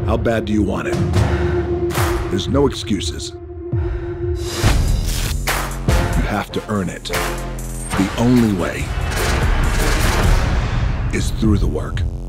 How bad do you want it? There's no excuses. You have to earn it. The only way is through the work.